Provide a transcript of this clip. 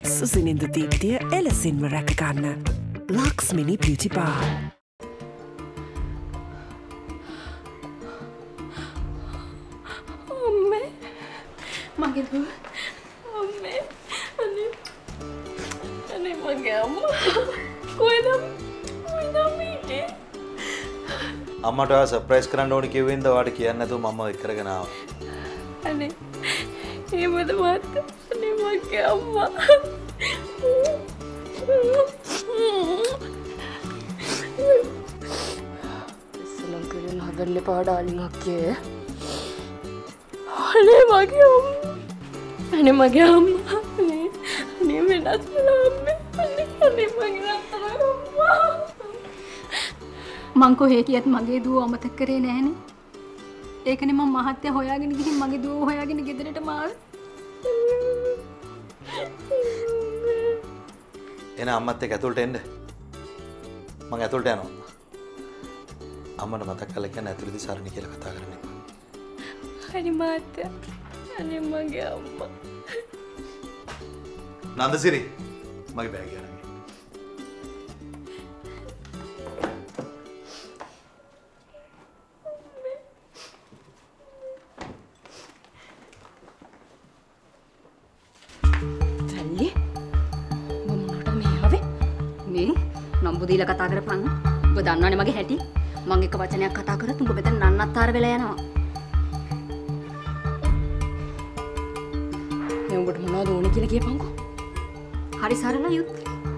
සුසිනින්දු දීප්තිය එලෙසින්ම රැකගන්න. Lakshmini beauty bar. අම්මේ මගේ දුව අම්මේ අනේ මගේ අම්මා කොහෙද ඉන්නේ? අම්මට සර්ප්‍රයිස් කරන්න ඕනේ කිව්වෙන්ද ඔයාට කියන්නේ නැතුව මම එක් කරගෙන ආවා. අනේ එහෙමද මාත් අනේ මගේ අම්මා ඉස්සලම් කරන හදන්න එපා ඩාලින් අක්කේ. අනේ මගේ අම්මා අනේ මගේ අම්මා අනේ වෙනස් වෙලා අම්මේ අනේ මගේ අම්මා මං කොහේ කියත් මගේ දුව අමතක කරේ නැහනේ. ඒකනේ මම මහත්තයා හොයාගෙන ගිහින් මගේ දුව හොයාගෙන ගෙදරට ආවේ. එන අම්මත් එක්ක ඇතුළට එන්න. මම ඇතුළට යනවා. අම්මට මතක් කරලා කියන්න ඇතුළේදී සරණි කියලා කතා කරන්න එපා. හරි මාත්‍යා. අනේ මගේ අම්මා. නන්දසිරි මගේ බෑග් එක අරන්. බුදීලා කතා කරපන්. ඔබ දන්නවනේ මගේ හැටි. මං එක වචනයක් කතා කරත් උඹ මෙතන නන්නත්තර වෙලා යනවා. මේ උඹට මොනවද ඕනේ කියලා කියපන්කෝ. හරි සරල යුත්.